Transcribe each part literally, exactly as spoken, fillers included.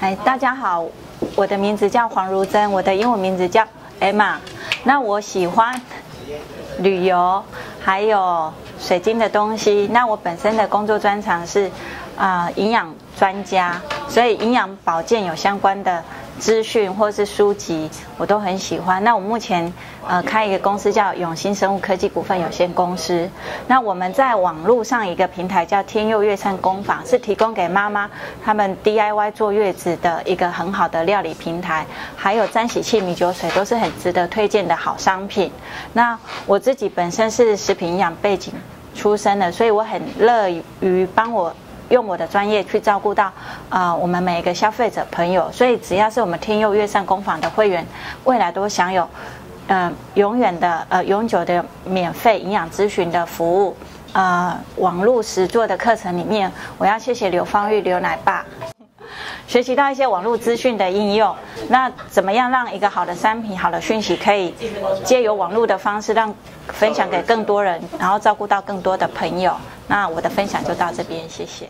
嗨，大家好，我的名字叫黄如珍，我的英文名字叫 Emma。那我喜欢旅游，还有水晶的东西。那我本身的工作专长是啊、呃、营养专家，所以营养保健有相关的资讯或是书籍，我都很喜欢。那我目前呃开一个公司叫永兴生物科技股份有限公司。那我们在网络上一个平台叫天佑月膳工坊，是提供给妈妈他们 D I Y 坐月子的一个很好的料理平台，还有沾喜气米酒水都是很值得推荐的好商品。那我自己本身是食品营养背景出身的，所以我很乐于帮我用我的专业去照顾到呃我们每一个消费者朋友，所以只要是我们天佑月膳工坊的会员，未来都享有呃永远的呃永久的免费营养咨询的服务。呃，网络实作的课程里面，我要谢谢刘芳玉刘奶爸，学习到一些网络资讯的应用。那怎么样让一个好的商品、好的讯息可以借由网络的方式让分享给更多人，然后照顾到更多的朋友？那我的分享就到这边，谢谢。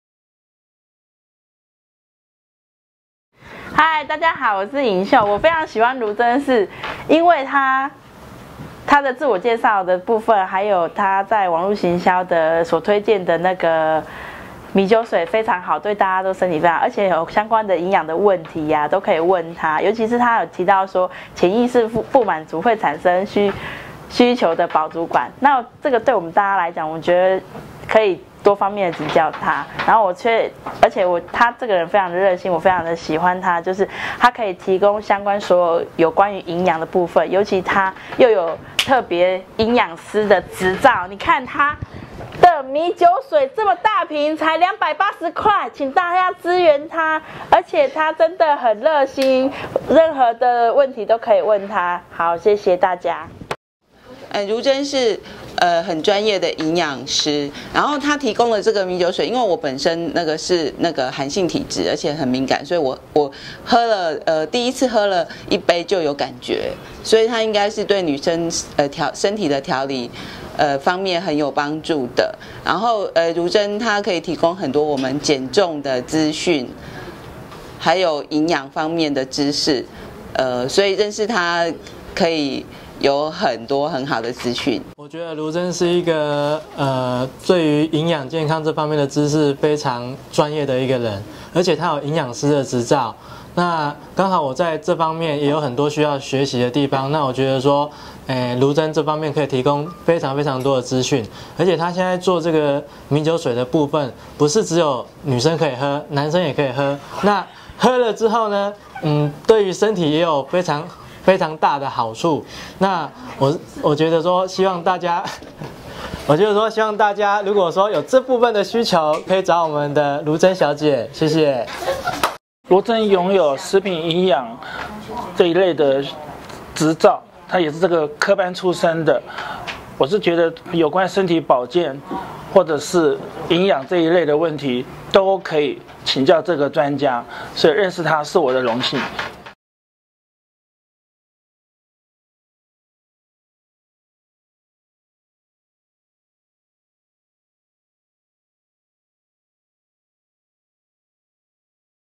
嗨，大家好，我是尹秀。我非常喜欢卢珍，是因为他他的自我介绍的部分，还有他在网络行销的所推荐的那个米酒水非常好，对大家都身体非常好，而且有相关的营养的问题呀、啊，都可以问他。尤其是他有提到说，潜意识不不满足会产生需需求的饱足感。那这个对我们大家来讲，我觉得可以多方面的请教他。然后我却，而且我他这个人非常的热心，我非常的喜欢他，就是他可以提供相关所有有关于营养的部分，尤其他又有特别营养师的执照。你看他的米酒水这么大瓶，才两百八十块，请大家支援他，而且他真的很热心，任何的问题都可以问他。好，谢谢大家。 呃，如珍是呃很专业的营养师，然后他提供的这个米酒水，因为我本身那个是那个寒性体质，而且很敏感，所以我我喝了呃第一次喝了一杯就有感觉，所以它应该是对女生呃调身体的调理呃方面很有帮助的。然后呃如珍它可以提供很多我们减重的资讯，还有营养方面的知识，呃所以认识它可以有很多很好的资讯。 我觉得卢珍是一个呃，对于营养健康这方面的知识非常专业的一个人，而且他有营养师的执照。那刚好我在这方面也有很多需要学习的地方。那我觉得说，诶，卢珍这方面可以提供非常非常多的资讯，而且他现在做这个米酒水的部分，不是只有女生可以喝，男生也可以喝。那喝了之后呢，嗯，对于身体也有非常非常大的好处。那我我觉得说，希望大家，我觉得说，希望大家如果说有这部分的需求，可以找我们的卢珍小姐，谢谢。 卢珍拥有食品营养这一类的执照，她也是这个科班出身的。我是觉得有关身体保健或者是营养这一类的问题，都可以请教这个专家，所以认识他是我的荣幸。